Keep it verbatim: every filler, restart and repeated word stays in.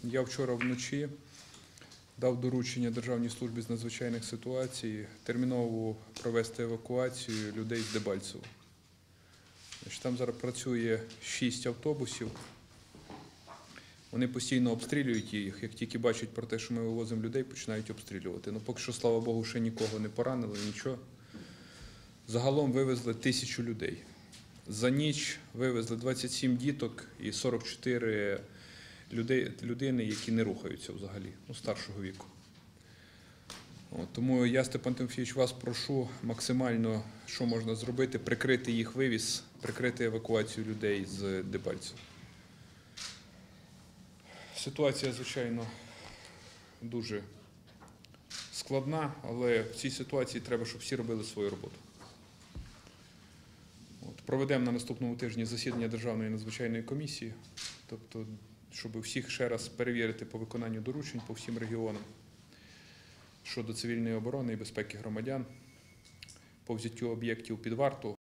Я вчора вночі дав доручення Державній службі з надзвичайних ситуацій терміново провести евакуацію людей з Дебальцево. Там зараз працює шість автобусів. Вони постійно обстрілюють їх. Як тільки бачать про те, що ми вивозимо людей, починають обстрілювати. Ну, поки що, слава Богу, ще нікого не поранили, нічого. Загалом вивезли тисячу людей. За ніч вивезли двадцять сім діток і сорок чотири людей, людини, які не рухаються взагалі, ну, старшого віку. От, тому я, Степан Тимофійович, вас прошу максимально, що можна зробити, прикрити їх вивіз, прикрити евакуацію людей з Дебальцева. Ситуація, звичайно, дуже складна, але в цій ситуації треба, щоб всі робили свою роботу. От, проведемо на наступному тижні засідання Державної надзвичайної комісії, тобто, щоб всіх ще раз перевірити по виконанню доручень по всім регіонам щодо цивільної оборони і безпеки громадян, по взяттю об'єктів під варту.